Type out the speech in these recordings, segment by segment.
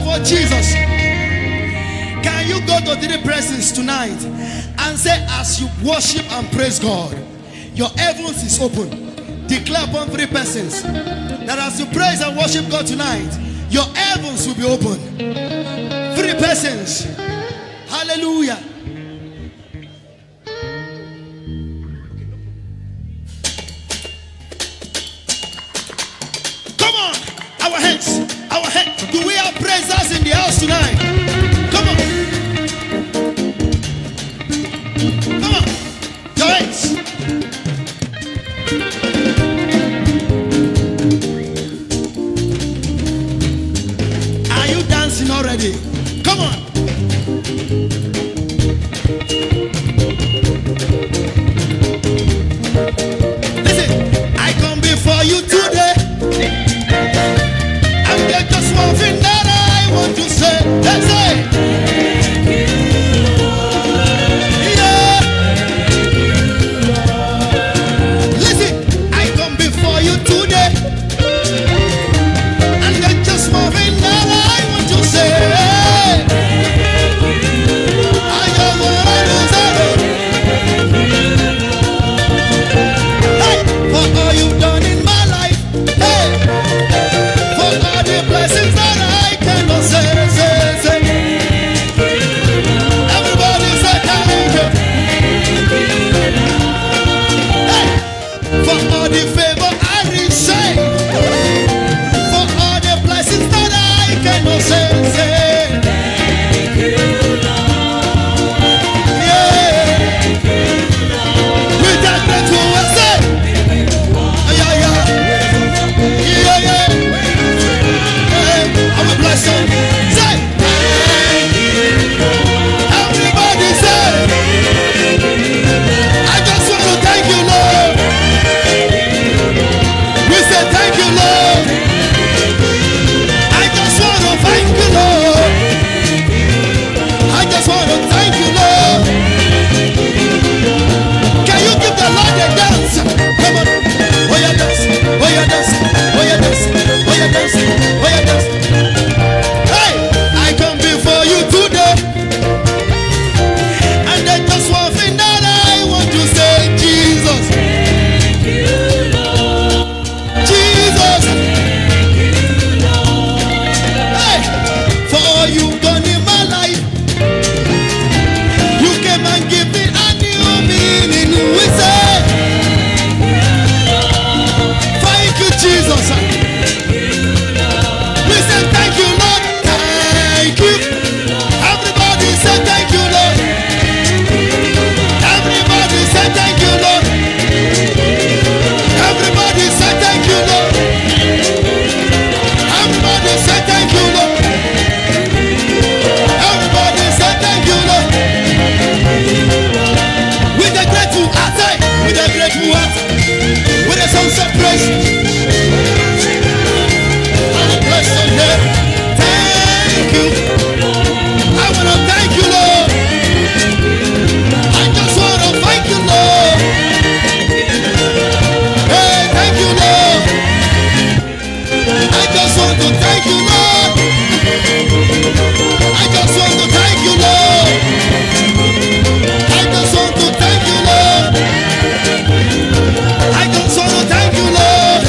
for Jesus. Can you go to 3 persons tonight and say, as you worship and praise God, your heavens is open? Declare upon 3 persons that as you praise and worship God tonight, your heavens will be open. 3 persons. Hallelujah. Come on, our hands, our hands. Do we have praisers in the house tonight? Come on, come on, your hands. Are you dancing already? Come on. Listen, I come before you today. And there's just one thing that I want to say. Let's say, yeah. Listen, I come before you today. And there's just one thing that I want to say. I just want to say, hey, for all you've done in my life. Hey, for all the blessings that I cannot say. Everybody say thank you. Hey, for all the favor I receive, for all the blessings that I cannot say. Yeah. With that grateful we say, yeah, yeah, yeah, yeah. I will bless you. Say, thank you. Everybody say, I just want to thank you, Lord. We say thank you, Lord. I just want to thank you, Lord. I just want to thank you, Lord. Can you give the Lord a dance? Come on. Oh, yeah, dance. Oh, yeah, dance. Oh, yeah, dance. Oh, yeah, dance. Oh, yeah, dance. Hey, I come before you today. And there's just one thing that I want to say, Jesus. Thank you, Lord. Jesus. Thank you, Lord. Hey, for all you've done in my life, you came and give me a new meaning. We say, thank you, Jesus. We say thank you, Lord. Thank you. Everybody say thank you, Lord. Everybody say thank you, Lord. Everybody say thank you, Lord. Everybody say thank you, Lord. Everybody say thank you, Lord. With a grateful heart, say, with a grateful heart, with a sound of praise. I bless your name. Thank you. I want to thank you, Lord. I just want to thank you, Lord. Hey, thank you, Lord. I just want to thank you, Lord. I just want to thank you, Lord. I just want to thank you, Lord. I just want to thank you, Lord.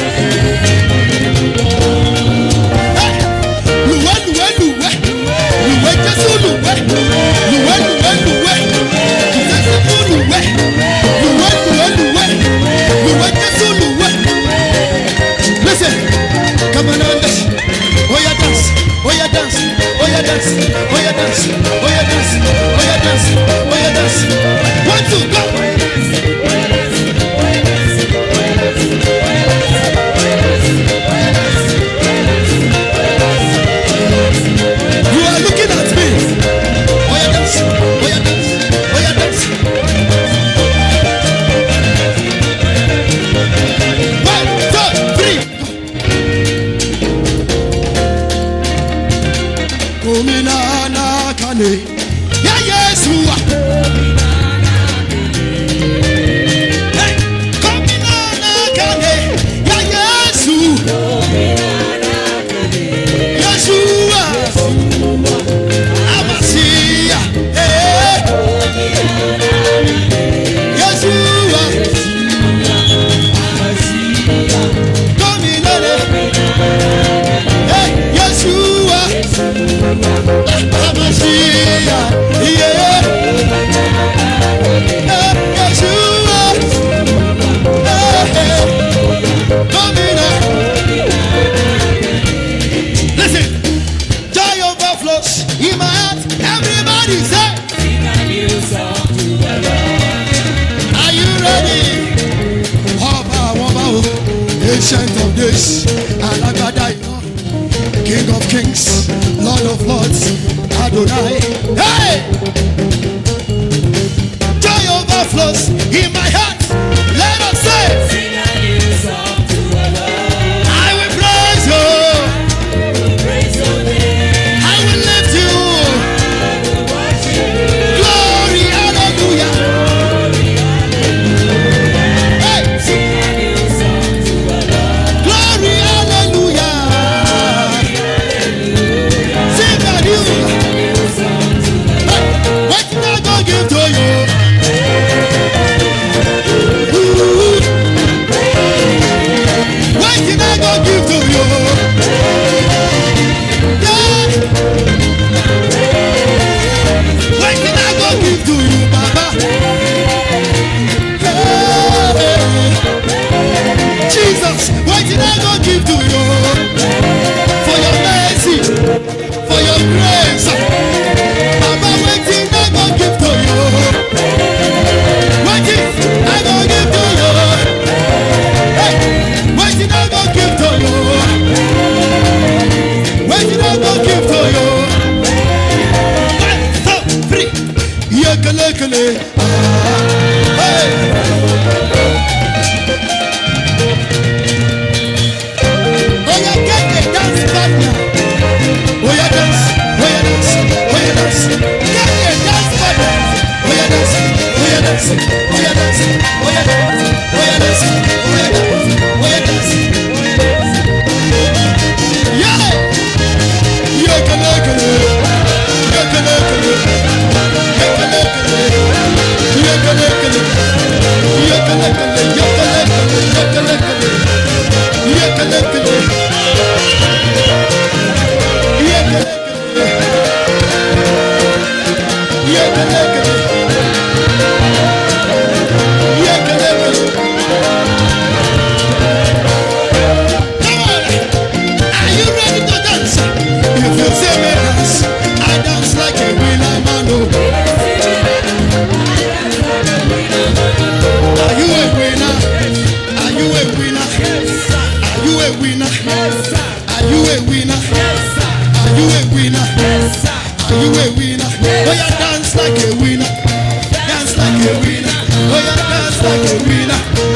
Hey, luwe, luwe, luwe, luwe, Jesu luwe, luwe, luwe, luwe, Jesu luwe, luwe, luwe, luwe, luwe, Jesu luwe. Listen, come on and dance. Oh yeah, dance. Oh yeah, dance. Oh yeah, dance. Oh yeah, dance. Oh yeah, dance. Oh yeah, dance. Oh yeah, dance. 1, 2, go. You are looking at me. Oh yeah, dance. Oh yeah, dance. Oh yeah, dance. 1, 2, 3. Komina na kane ya Yesu. Hey, komina na kane ya Yesu. Yeshua. of kings, Lord of lords, Adonai. Hey! Joy overflows in my heart. Let us say, Sing a new song to the Lord. I will praise you. Praise your name. I will lift you. Worship you. Glory, hallelujah. Hey! Sing a new song to the Lord. Glory, hallelujah. Sing a new. New song to the Lord. Hey! What did I go give to you? Ooh. What did I go give to you? Yeah. What did I go give to you, Baba? Hey. Jesus, what did I go give to you? For your mercy, for your grace. Baba, what did I go give to you? What did I go give to you? Hey, what did I go give to you? What did I go give to you? 1, 2, 3. Yakalekale. Hey. Oh, yeah, get the dance partner. Oh, yeah, dance. Oh, yeah, dance. Oh, yeah, dance. Get the dance partner. Oh, yeah, dance. Oh, yeah, dance. Oh, yeah, dance. Oh, yeah, dance. Oh, yeah, dance. Oh, yeah, dance. Oh, yeah, dance. Yeah. Yakalekale. Yakalekale. Yakalekale. Yakalekale. Yakalekale. Yakalekale. Yakalekale. Dance like a winner. Oh, yeah, dance like a winner.